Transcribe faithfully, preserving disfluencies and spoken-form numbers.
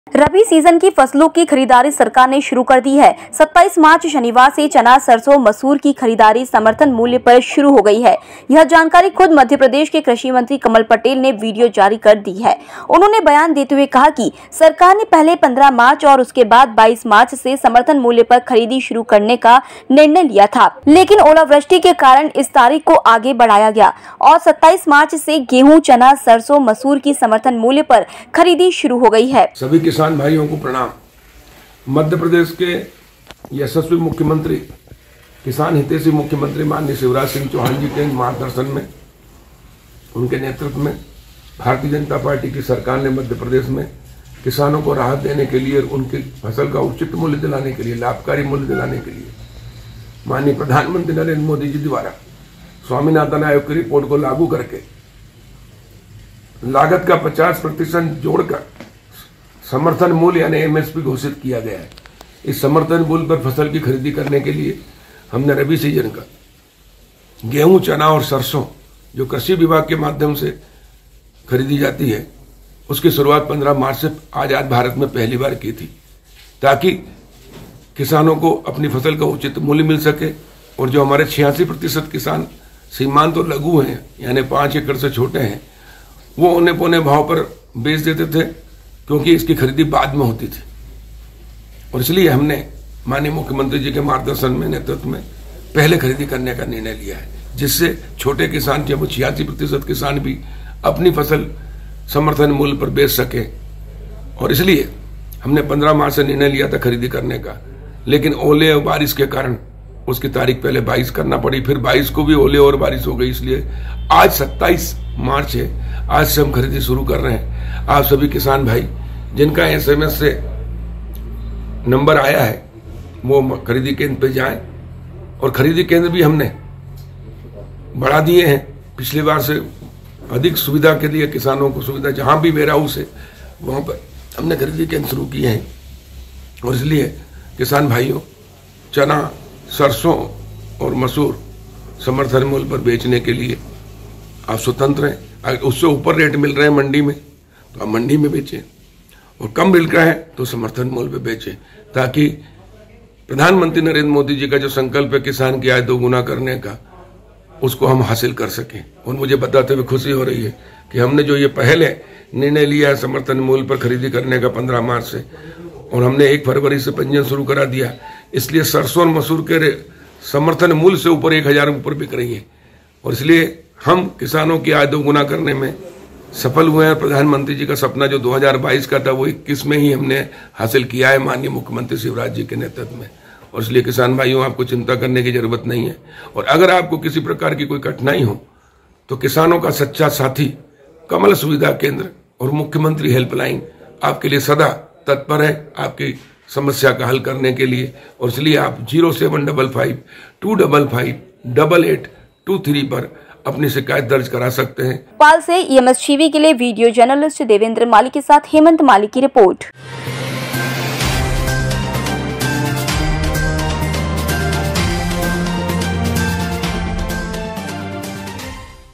रबी season की फसलों की खरीदारी सरकार ने शुरू कर दी है। सत्ताईस मार्च शनिवार से चना, सरसों, मसूर की खरीदारी समर्थन मूल्य पर शुरू हो गई है। यह जानकारी खुद मध्य प्रदेश के कृषि मंत्री कमल पटेल ने वीडियो जारी कर दी है। उन्होंने बयान देते हुए कहा कि सरकार ने पहले पंद्रह मार्च और उसके बाद बाईस मार्च से समर्थन मूल्य पर खरीदी शुरू करने का निर्णय लिया था, लेकिन ओलावृष्टि के कारण इस तारीख को आगे बढ़ाया गया और सत्ताईस मार्च से गेहूँ, चना, सरसों, मसूर की समर्थन मूल्य पर खरीदी शुरू हो गई है। सभी किसान भाइयों को प्रणाम। मध्य प्रदेश के यशस्वी मुख्यमंत्री, किसान हितैषी मुख्यमंत्री माननीय शिवराज सिंह चौहान जी के मार्गदर्शन में, उनके नेतृत्व में भारतीय जनता पार्टी की सरकार ने मध्य प्रदेश में किसानों को राहत देने के लिए, उनकी फसल का उचित मूल्य दिलाने के लिए, लाभकारी मूल्य दिलाने के लिए माननीय प्रधानमंत्री नरेंद्र मोदी जी द्वारा स्वामीनाथन आयोग की रिपोर्ट को लागू करके लागत का पचास प्रतिशत जोड़कर समर्थन मूल्य यानी एमएसपी घोषित किया गया है। इस समर्थन मूल्य पर फसल की खरीदी करने के लिए हमने रबी सीजन का गेहूं, चना और सरसों जो कृषि विभाग के माध्यम से खरीदी जाती है, उसकी शुरुआत पंद्रह मार्च से आजाद भारत में पहली बार की थी, ताकि किसानों को अपनी फसल का उचित मूल्य मिल सके। और जो हमारे छियासी प्रतिशत किसान सीमांत और लघु हैं, यानी पांच एकड़ से छोटे हैं, वो औने पौने भाव पर बेच देते थे, क्योंकि इसकी खरीदी बाद में होती थी। और इसलिए हमने माननीय मुख्यमंत्री जी के मार्गदर्शन में, नेतृत्व में पहले खरीदी करने का निर्णय लिया है, जिससे छोटे किसान, जब छियासी प्रतिशत किसान भी अपनी फसल समर्थन मूल्य पर बेच सके। और इसलिए हमने पंद्रह मार्च से निर्णय लिया था खरीदी करने का, लेकिन ओले और बारिश के कारण उसकी तारीख पहले बाईस करना पड़ी, फिर बाईस को भी ओले और बारिश हो गई, इसलिए आज सत्ताईस मार्च है। आज से हम खरीदी शुरू कर रहे हैं। आप सभी किसान भाई जिनका एसएमएस से नंबर आया है, वो खरीदी केंद्र पे जाएं। और खरीदी केंद्र भी हमने बढ़ा दिए हैं, पिछली बार से अधिक सुविधा के लिए किसानों को सुविधा, जहां भी वेयर हाउस है वहां पर हमने खरीदी केंद्र शुरू किए हैं। और इसलिए किसान भाइयों, चना, सरसों और मसूर समर्थन मूल्य पर बेचने के लिए आप स्वतंत्र हैं। उससे ऊपर रेट मिल रहे हैं मंडी में तो आप मंडी में बेचें, और कम मिल रहा है तो समर्थन मूल्य पे बेचें, ताकि प्रधानमंत्री नरेंद्र मोदी जी का जो संकल्प है किसान की आय दोगुना करने का, उसको हम हासिल कर सकें। और मुझे बताते हुए खुशी हो रही है कि हमने जो ये पहले निर्णय लिया है समर्थन मूल्य पर खरीदी करने का पंद्रह मार्च से, और हमने एक फरवरी से पंजीयन शुरू करा दिया, इसलिए सरसों और मसूर के समर्थन मूल्य से ऊपर एक हजार ऊपर बिक रही है। और इसलिए हम किसानों की आय दोगुना करने में सफल हुए हैं। प्रधानमंत्री जी का सपना जो दो हज़ार बाईस का था, वो इक्कीस में ही हमने हासिल किया है माननीय मुख्यमंत्री शिवराज जी के नेतृत्व में। और इसलिए किसान भाइयों, आपको चिंता करने की जरूरत नहीं है। और अगर आपको किसी प्रकार की कोई कठिनाई हो तो किसानों का सच्चा साथी कमल सुविधा केंद्र और मुख्यमंत्री हेल्पलाइन आपके लिए सदा तत्पर है, आपकी समस्या का हल करने के लिए। और इसलिए आप zero seven double five two double five double eight two three पर अपनी शिकायत दर्ज करा सकते हैं। भोपाल से ईएमएस टीवी के लिए वीडियो जर्नलिस्ट देवेंद्र माली के साथ हेमंत माली की रिपोर्ट।